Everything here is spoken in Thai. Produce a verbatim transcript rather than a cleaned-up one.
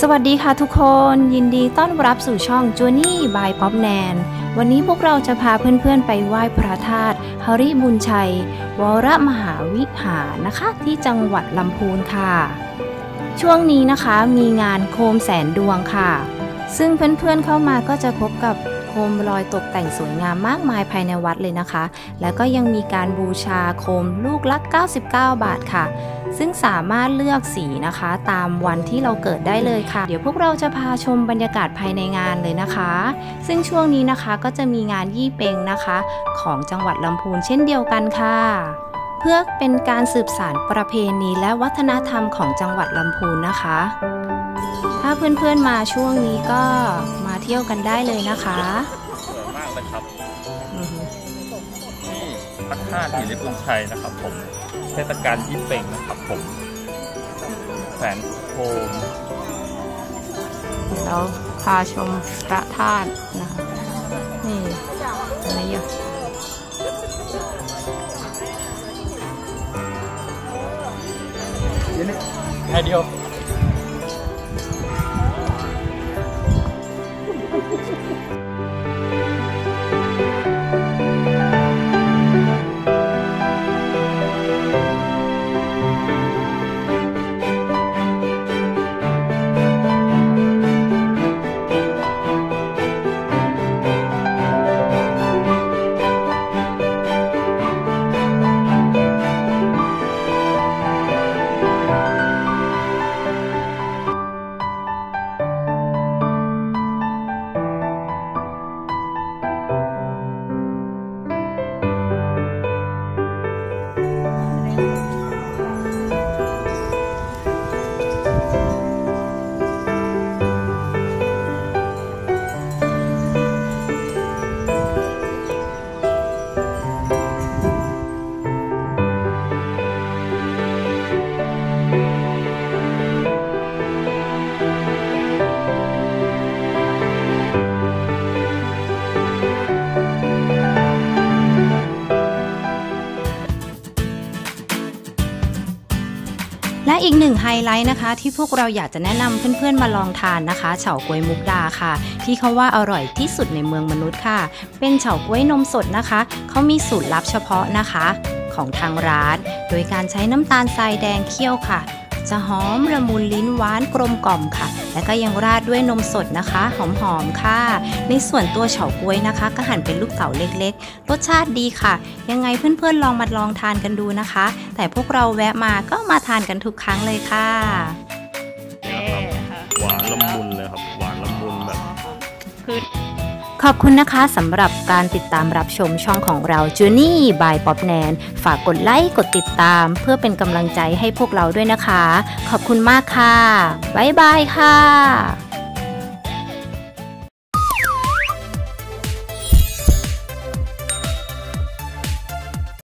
วัสดีค่ะทุกคนยินดีต้อนรับสู่ช่อง Journey by Pop Nan วันนี้พวกเราจะพาเพื่อนๆไปไหว้พระธาตุหริบุญชัยวรมหาวิหารนะคะที่จังหวัดลำพูนค่ะช่วงนี้นะคะมีงานโคมแสนดวงค่ะซึ่งเพื่อนๆเข้ามาก็จะพบกับโคมลอยตกแต่งสวยงามมากมายภายในวัดเลยนะคะแล้วก็ยังมีการบูชาโคมลูกละเก้าสิบเก้าบาทค่ะซึ่งสามารถเลือกสีนะคะตามวันที่เราเกิดได้เลยค่ะเดี๋ยวพวกเราจะพาชมบรรยากาศภายในงานเลยนะคะซึ่งช่วงนี้นะคะก็จะมีงานยี่เป็งนะคะของจังหวัดลำพูนเช่นเดียวกันค่ะเพื่อเป็นการสืบสานประเพณีและวัฒนธรรมของจังหวัดลำพูนนะคะถ้าเพื่อนๆมาช่วงนี้ก็มาเที่ยวกันได้เลยนะคะสวยมากเลยครับนี่พระธาตุหริบุญชัยนะครับผมเทศกาลยี่เป็งนะครับผมแสนโคมเราพาชมพระธาตุนะคะนี่อะไรอยู่แค่เดียวและอีกหนึ่งไฮไลท์นะคะที่พวกเราอยากจะแนะนำเพื่อนๆมาลองทานนะคะเฉาก๊วยมุกดาค่ะที่เขาว่าอร่อยที่สุดในเมืองมนุษย์ค่ะเป็นเฉาก๊วยนมสดนะคะเขามีสูตรลับเฉพาะนะคะของทางร้านโดยการใช้น้ำตาลทรายแดงเคี่ยวค่ะจะหอมละมุนลิ้นหวานกลมกล่อมค่ะและก็ยังราดด้วยนมสดนะคะหอมๆค่ะในส่วนตัวเฉาก๊วยนะคะก็หั่นเป็นลูกเต๋าเล็กๆรสชาติดีค่ะยังไงเพื่อนๆลองมาลองทานกันดูนะคะแต่พวกเราแวะมาก็มาทานกันทุกครั้งเลยค่ะหวานละมุนเลยครับหวานละมุนแบบคือขอบคุณนะคะสำหรับการติดตามรับชมช่องของเรา Journey by Pop Nan ฝากกดไลค์กดติดตามเพื่อเป็นกำลังใจให้พวกเราด้วยนะคะขอบคุณมากค่ะบ๊ายบายค่ะ